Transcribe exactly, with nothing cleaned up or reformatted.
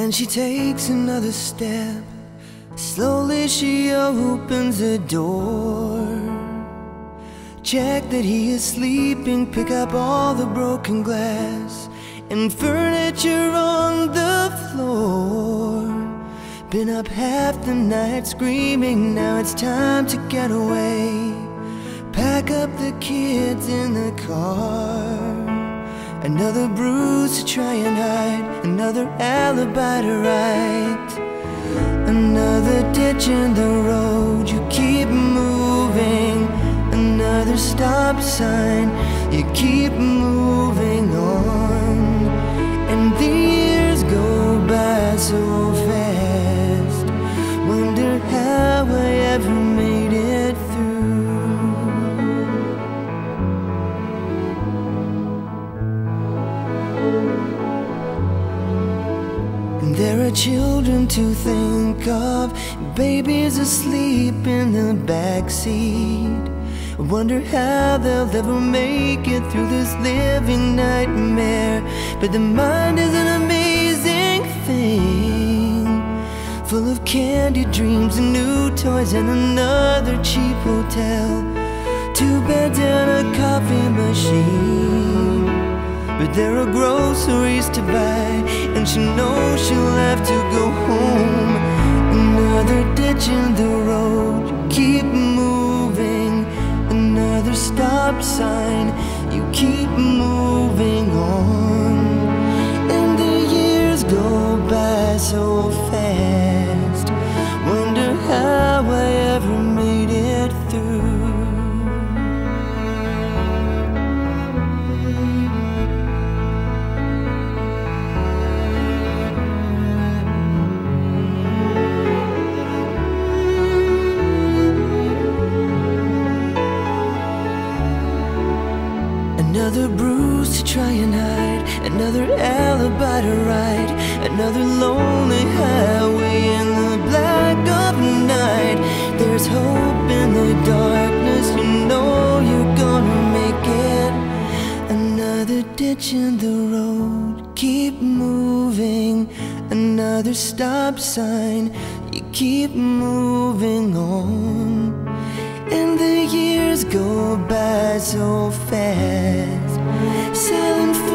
And she takes another step. Slowly she opens the door. Check that he is sleeping, pick up all the broken glass and furniture on the floor. Been up half the night screaming, now it's time to get away. Pack up the kids in the car. Another bruise to try and hide, another alibi to write. Another ditch in the road, you keep moving. Another stop sign, you keep moving on. And the years go by so fast. Wonder how I ever made it through. And there are children to think of, babies asleep in the backseat. I wonder how they'll ever make it through this living nightmare. But the mind is an amazing thing, full of candy dreams and new toys and another cheap hotel, two beds and a coffee machine. But there are groceries to buy, and she knows she'll have to go home. Another ditch in the road, you keep moving. Another stop sign, you keep moving on. And the years go by so fast. Wonder how I ever made it through. Another bruise to try and hide, another alibi to write, another lonely highway in the black of night. There's hope in the darkness, you know you're gonna make it. Another ditch in the road, keep moving. Another stop sign, you keep moving on. And the years go by so fast. Silent